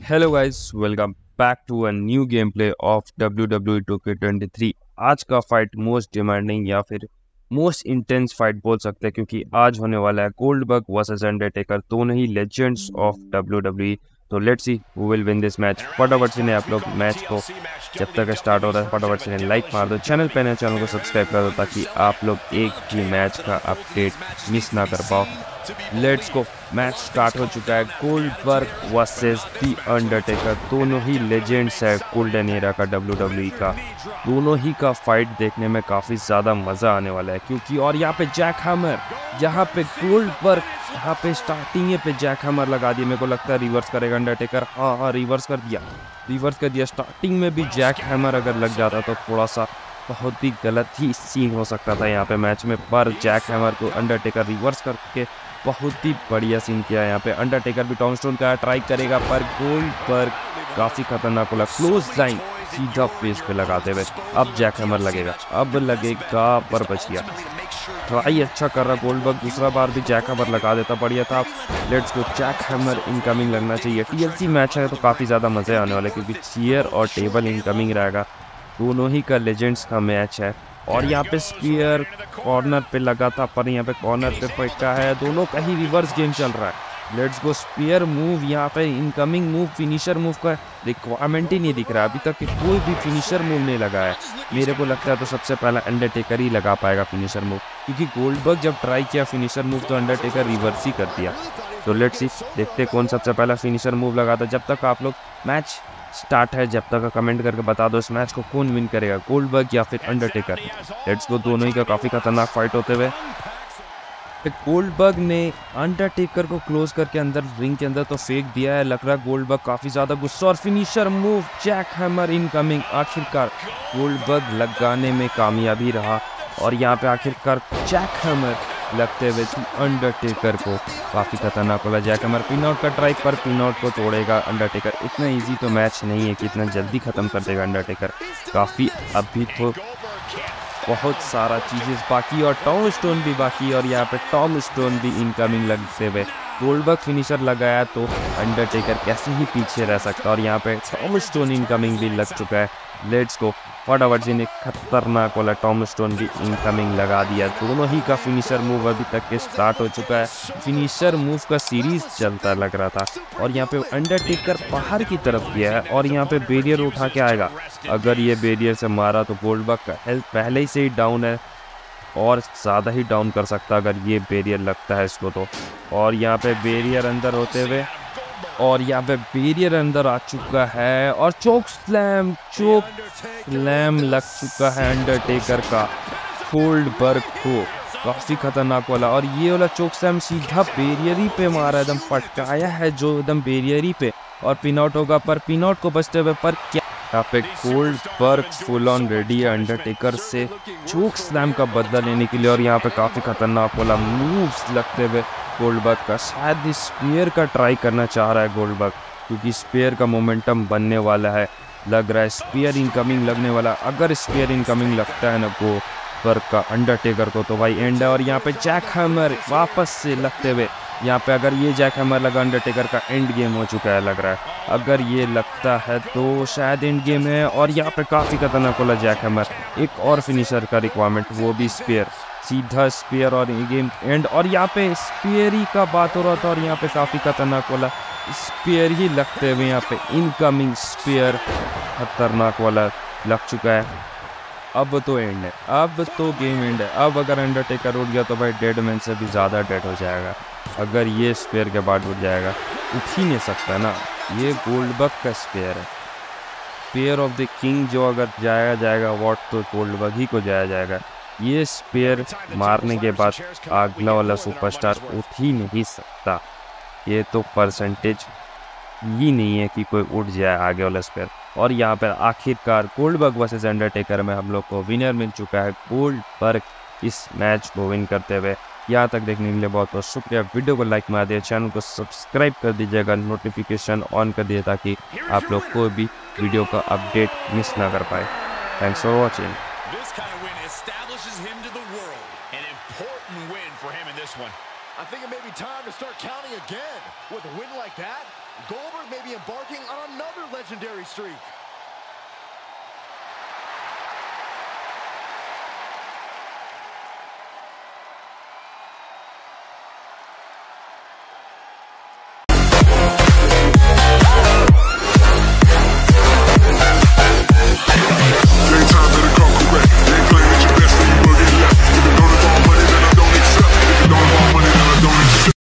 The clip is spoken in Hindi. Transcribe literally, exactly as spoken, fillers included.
Hello guys, welcome back to a new game play of W W E two K twenty three. आज का फाइट मोस्ट डिमांडिंग या फिर मोस्ट इंटेंस फाइट बोल सकते हैं, क्योंकि आज होने वाला है गोल्डबर्ग वर्सेस अंडरटेकर, दोनों ही legends of W W E. तो let's see who will win this match. फटाफट से आप लोग मैच को जब तक स्टार्ट हो रहा है फटाफट से लाइक मार दो, चैनल पे नए चैनल को सब्सक्राइब कर दो ताकि आप लोग एक भी मैच का अपडेट मिस ना कर पाओ। लेट्स गो, मैच स्टार्ट हो चुका है। गोल्डबर्ग वर्सेस दी अंडरटेकर, दोनों ही लेजेंड्स है गोल्डन एरा का डब्ल्यू डब्ल्यू ई का। दोनों ही का फाइट देखने में काफ़ी ज़्यादा मज़ा आने वाला है, क्योंकि और यहाँ पे जैक हैमर, यहाँ पे गोल्डबर्ग यहाँ पे स्टार्टिंग पे जैक हैमर लगा दिया। मेरे को लगता है रिवर्स करेगा अंडरटेकर। हाँ हाँ रिवर्स कर दिया, रिवर्स कर दिया। स्टार्टिंग में भी जैक हैमर अगर लग जाता तो थोड़ा सा बहुत ही गलत ही सीन हो सकता था यहाँ पे मैच में, पर जैक हैमर को अंडरटेकर रिवर्स करके बहुत ही बढ़िया सीन किया यहाँ पे। अंडरटेकर भी टॉमस्टोन का ट्राई करेगा, पर गोल्डबर्ग काफ़ी खतरनाक वाला क्लोज लाइन सीधा फेस पे लगाते हुए। अब जैक हैमर लगेगा, अब लगेगा, पर बच गया। ट्राई अच्छा कर रहा गोल्डबर्ग, दूसरा बार भी जैक हैमर लगा देता, बढ़िया था। Let's go, jackhammer incoming लगना चाहिए। टीएलसी मैच है तो काफ़ी ज़्यादा मज़े आने वाले, क्योंकि चेयर और टेबल इनकमिंग रहेगा। दोनों ही का लेजेंड्स का मैच है। और यहाँ पे स्पीयर कॉर्नर पे लगा था, पर यहाँ पे कॉर्नर पे फेंका है। दोनों का ही रिवर्स गेम चल रहा है। लेट्स गो, स्पीयर मूव यहाँ पे इनकमिंग मूव, फिनिशर मूव का रिक्वायरमेंट ही नहीं दिख रहा अभी तक कि कोई भी फिनिशर मूव नहीं लगा है। मेरे को लगता है तो सबसे पहला अंडरटेकर ही लगा पाएगा फिनिशर मूव, क्योंकि गोल्डबर्ग जब ट्राई किया फिनिशर मूव तो अंडरटेकर रिवर्स ही कर दिया। तो लेट्स सी, देखते कौन सबसे पहला फिनिशर मूव लगाता। जब तक आप लोग मैच स्टार्ट है, जब तक कमेंट करके बता दो इस मैच को कौन विन करेगा, गोल्डबर्ग या फिर अंडरटेकर। लेट्स गो, दोनों ही का काफ़ी खतरनाक फाइट होते हुए। गोल्डबर्ग ने अंडरटेकर को क्लोज करके अंदर रिंग के अंदर तो फेंक दिया है। लग रहा है गोल्डबर्ग काफ़ी ज़्यादा गुस्सा, और finisher move jackhammer incoming. आखिरकार गोल्डबर्ग लगाने में कामयाबी रहा, और यहाँ पे आखिरकार जैक हैमर लगते हुए अंडरटेकर को काफ़ी खतरनाक होगा। जैक हैमर पिनआउट का ट्राई, पर पिनआउट को तोड़ेगा अंडरटेकर। इतना इजी तो मैच नहीं है कि इतना जल्दी ख़त्म कर देगा अंडरटेकर। काफ़ी अभी तो बहुत सारा चीज़ें बाकी, और टॉम स्टोन भी बाकी, और यहाँ पे टॉम स्टोन भी इनकमिंग लगते हुए। गोल्डबर्ग फिनिशर लगाया तो अंडरटेकर कैसे ही पीछे रह सकता, और यहाँ पे टॉम स्टोन इनकमिंग भी लग चुका है। लेट्स गो, फटाफट जी ने खतरनाक वाला टॉम स्टोन भी इनकमिंग लगा दिया। दोनों ही का फिनिशर मूव अभी तक के स्टार्ट हो चुका है। फिनिशर मूव का सीरीज चलता लग रहा था, और यहाँ पे अंडरटेकर बाहर की तरफ गया है, और यहाँ पे बैरियर उठा के आएगा। अगर ये बैरियर से मारा तो गोल्डबर्ग का हेल्थ पहले ही से ही डाउन है, और ज़्यादा ही डाउन कर सकता अगर ये बैरियर लगता है इसको तो। और यहाँ पे बैरियर अंदर होते हुए, और यहाँ पे बैरियर अंदर आ चुका है, और चोक स्लैम चोक स्लैम लग चुका है अंडरटेकर का गोल्डबर्ग को, काफ़ी खतरनाक वाला। और ये वाला चोक स्लैम सीधा बैरियर ही पे मारा, एकदम पटकाया है जो एकदम बैरियर ही पे, और पिनआउट होगा, पर पिनआउट को बचते हुए। पर क्या यहाँ पे गोल्डबर्ग फुल ऑन रेडी है अंडरटेकर से चोक स्लैम का बदला लेने के लिए, और यहाँ पे काफ़ी खतरनाक वाला मूव्स लगते हुए गोल्डबर्ग का। शायद स्पीयर का ट्राई करना चाह रहा है गोल्डबर्ग, क्योंकि स्पीयर का मोमेंटम बनने वाला है। लग रहा है स्पीयर इनकमिंग लगने वाला। अगर स्पीयर इनकमिंग लगता है ना गोल्डबर्ग का अंडरटेकर को, तो भाई एंड है। और यहाँ पे जैक हैमर वापस से लगते हुए, यहाँ पे अगर ये जैक हैमर लगा अंडरटेकर का एंड गेम हो चुका है लग रहा है। अगर ये लगता है तो शायद एंड गेम है। और यहाँ पे काफ़ी खतरनाक वाला जैक हैमर, एक और फिनिशर का रिक्वायरमेंट, वो भी स्पीयर, सीधा स्पीयर और गेम एंड। और यहाँ पे स्पीयर ही का बात हो रहा था, और यहाँ पे काफ़ी खतरनाक वाला स्पीयर ही लगते हुए यहाँ पे इनकमिंग स्पीयर खतरनाक वाला लग चुका है। अब तो एंड है, अब तो गेम एंड है। अब अगर अंडरटेकर उठ गया तो भाई डेड मैन से भी ज़्यादा डेड हो जाएगा। अगर ये स्पेयर के बाद उठ जाएगा, उठ ही नहीं सकता ना, ये गोल्डबर्ग का स्पेयर है। स्पेयर ऑफ द किंग जो अगर जाया जाएगा वॉट, तो गोल्डबर्ग ही को जाया जाएगा। ये स्पेयर मारने के बाद अगला वाला सुपरस्टार उठ ही नहीं सकता। ये तो परसेंटेज ही नहीं है कि कोई उठ जाए आगे वाला स्पेयर। और यहाँ पर आखिरकार गोल्डबर्ग वर्सेस अंडरटेकर में हम लोग को विनर मिल चुका है, गोल्डबर्ग इस मैच को विन करते हुए। यहाँ तक देखने के लिए बहुत बहुत शुक्रिया। वीडियो को लाइक मार दिया, चैनल को सब्सक्राइब कर दीजिएगा, नोटिफिकेशन ऑन कर दिए ताकि आप लोग कोई भी वीडियो का अपडेट मिस ना कर पाए। Thanks for watching. I think it may be time to start counting again. With a win like that, Goldberg may be embarking on another legendary streak.